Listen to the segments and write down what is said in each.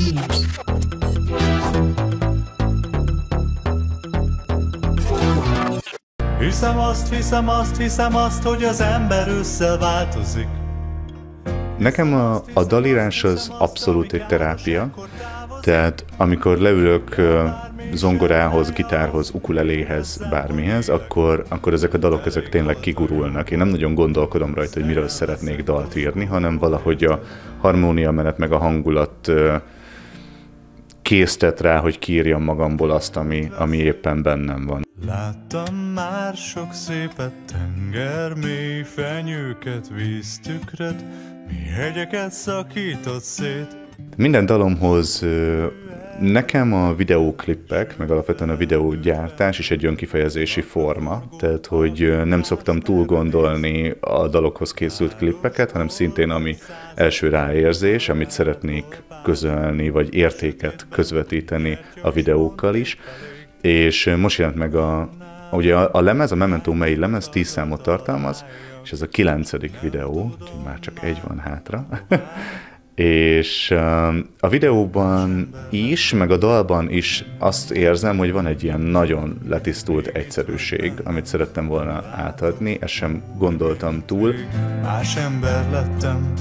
Hiszem azt, hogy az ember ősszel változik. Nekem a dalírás az abszolút egy terápia, tehát amikor leülök zongorához, gitárhoz, ukuleléhez, bármihez, akkor ezek a dalok ezek tényleg kigurulnak. Én nem nagyon gondolkodom rajta, hogy miről szeretnék dalt írni, hanem valahogy a harmóniamenet meg a hangulat késztet rá, hogy kiírjam magamból azt, ami éppen bennem van. Láttam már sok szépet, tengermély fenyőket, víztükröt, mi hegyeket szakított szét. Minden dalomhoz nekem a videóklippek, meg alapvetően a videógyártás is egy önkifejezési forma, tehát hogy nem szoktam túl gondolni a dalokhoz készült klippeket, hanem szintén ami első ráérzés, amit szeretnék közölni, vagy értéket közvetíteni a videókkal is. És most jelent meg ugye a lemez, a Memento Mei lemez 10 számot tartalmaz, és ez a 9. videó, úgyhogy már csak egy van hátra. És a videóban is, meg a dalban is azt érzem, hogy van egy ilyen nagyon letisztult egyszerűség, amit szerettem volna átadni, ezt sem gondoltam túl. Más ember lettem,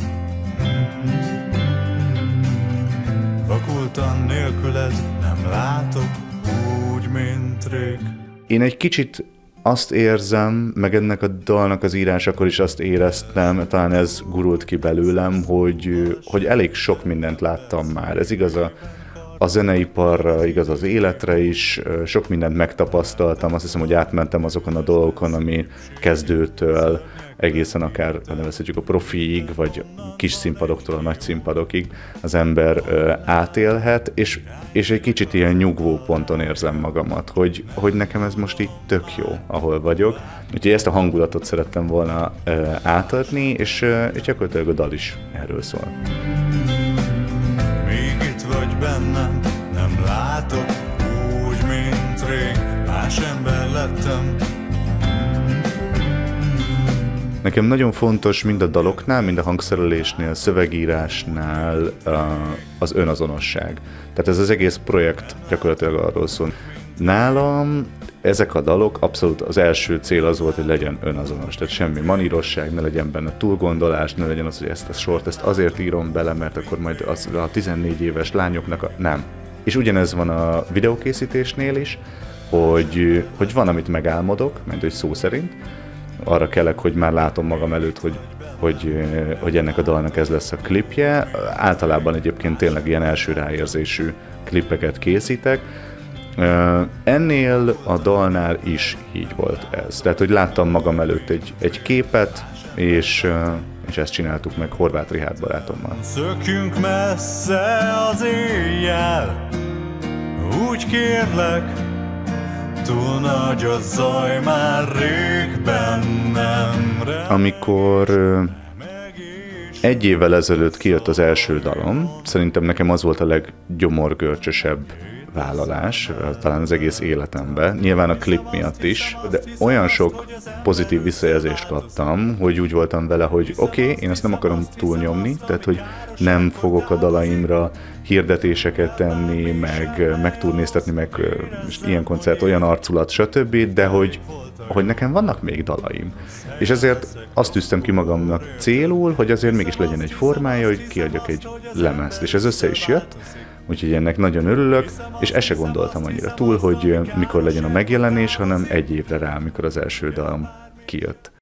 vakultan nélküled nem látok úgy, mint rég. Én egy kicsit azt érzem, meg ennek a dalnak az írásakor is azt éreztem, talán ez gurult ki belőlem, hogy elég sok mindent láttam már. Ez igaz a zeneiparra, igaz az életre is, sok mindent megtapasztaltam, azt hiszem, hogy átmentem azokon a dolgokon, ami kezdőtől egészen akár nevezhetjük a profiig, vagy kis színpadoktól a nagy színpadokig az ember átélhet, és egy kicsit ilyen nyugvó ponton érzem magamat, hogy nekem ez most így tök jó, ahol vagyok. Úgyhogy ezt a hangulatot szerettem volna átadni, és gyakorlatilag a dal is erről szól. Még itt vagy bennem, nem látok úgy, mint rég, más ember lettem. Nekem nagyon fontos mind a daloknál, mind a hangszerelésnél, szövegírásnál az önazonosság. Tehát ez az egész projekt gyakorlatilag arról szól. Nálam ezek a dalok, abszolút az első cél az volt, hogy legyen önazonos. Tehát semmi manírosság, ne legyen benne túlgondolás, ne legyen az, hogy ezt a sort azért írom bele, mert akkor majd az a 14 éves lányoknak nem. És ugyanez van a videókészítésnél is, hogy van, amit megálmodok, mert hogy szó szerint, arra kelek, hogy már látom magam előtt, hogy ennek a dalnak ez lesz a klipje. Általában egyébként tényleg ilyen első ráérzésű klippeket készítek. Ennél a dalnál is így volt ez. Tehát, hogy láttam magam előtt egy képet, és ezt csináltuk meg Horváth Richárd barátommal. Szökjünk messze az éjjel, úgy kérlek, túl nagy a zaj, már rég bennemre. Amikor egy évvel ezelőtt kijött az első dalom, szerintem nekem az volt a leggyomorgörcsösebb vállalás, talán az egész életemben, nyilván a klip miatt is, de olyan sok pozitív visszajelzést kaptam, hogy úgy voltam vele, hogy oké, én ezt nem akarom túlnyomni, tehát hogy nem fogok a dalaimra hirdetéseket tenni, meg turnéztetni, meg ilyen koncert, olyan arculat, stb., de hogy nekem vannak még dalaim. És ezért azt tűztem ki magamnak célul, hogy azért mégis legyen egy formája, hogy kiadjak egy lemezt. És ez össze is jött, úgyhogy ennek nagyon örülök, és ezt se gondoltam annyira túl, hogy mikor legyen a megjelenés, hanem egy évre rá, amikor az első dalom kijött.